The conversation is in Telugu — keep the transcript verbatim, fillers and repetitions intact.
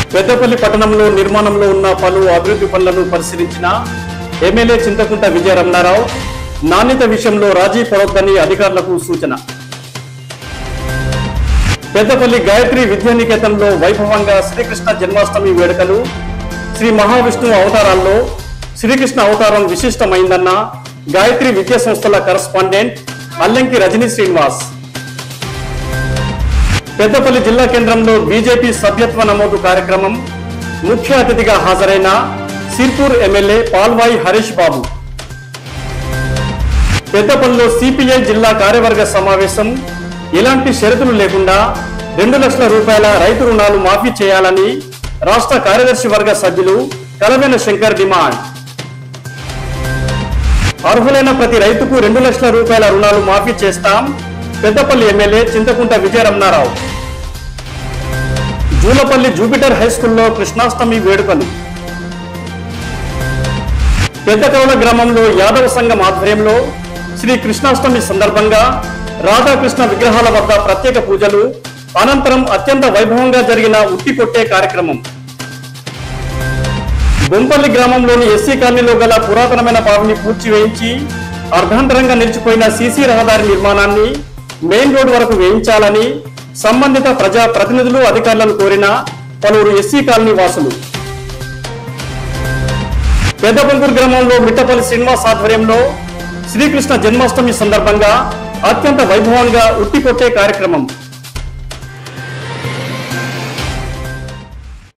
పెద్దపల్లి పట్టణంలో నిర్మాణంలో ఉన్న పలు అభివృద్ధి పనులను పరిశీలించిన ఎమ్మెల్యే చింతకుంట విజయ రమణారావు నాణ్యత విషయంలో రాజీ పడొద్దని అధికారులకు సూచన. పెద్దపల్లి గాయత్రి విద్యానికేతన్లో వైభవంగా శ్రీకృష్ణ జన్మాష్టమి వేడుకలు. శ్రీ మహావిష్ణువు అవతారాల్లో శ్రీకృష్ణ అవతారం విశిష్టమైందన్న గాయత్రి విద్యా సంస్థల కరస్పాండెంట్ అల్లంకి రజనీ శ్రీనివాస్. పెద్దపల్లి జిల్లా కేంద్రంలో బీజేపీ సభ్యత్వ నమోదు కార్యక్రమం. ముఖ్య అతిథిగా హాజరైన సిర్పూర్ ఎమ్మెల్యే పాల్వాయి హరీష్ బాబు. పెద్దపల్లిలో సిపిఐ జిల్లా కార్యవర్గ సమావేశం. ఎలాంటి షరతులు లేకుండా రెండు లక్షల రూపాయల రైతు రుణాలు మాఫీ చేయాలని రాష్ట్ర కార్యదర్శి వర్గ సభ్యులు కలవేన శంకర్ డిమాండ్. అర్హులైన ప్రతి రైతుకు రెండు లక్షల రూపాయల రుణాలు మాఫీ చేస్తాం. Peddapalli MLA Chintakunta Vijaya Ramana Rao. Julapalli Jupiter high స్కూల్లో కృష్ణాష్టమి వేడుకలు. పెద్దకౌల గ్రామంలో యాదవ సంఘం ఆధ్వర్యంలో శ్రీ కృష్ణాష్టమి సందర్భంగా రాధాకృష్ణ విగ్రహాల వద్ద ప్రత్యేక పూజలు, అనంతరం అత్యంత వైభవంగా జరిగిన ఉట్టి కొట్టే కార్యక్రమం. బొంపల్లి గ్రామంలోని ఎస్సీ కాలనీలో గల పురాతనమైన బావిని పూడ్చివేయించి అర్ధాంతరంగా నిలిచిపోయిన సీసీ రహదారి నిర్మాణాన్ని మెయిన్ రోడ్ వరకు వేయించాలని సంబంధిత ప్రజా ప్రతినిధులు అధికారులను కోరిన పలువురు ఎస్సీ కాలనీ వాసులు. పెద్దపంకూరు గ్రామంలో మిట్టపల్లి శ్రీనివాస్ ఆధ్వర్యంలో శ్రీకృష్ణ జన్మాష్టమి సందర్భంగా అత్యంత వైభవంగా ఉట్టి కొట్టే కార్యక్రమం.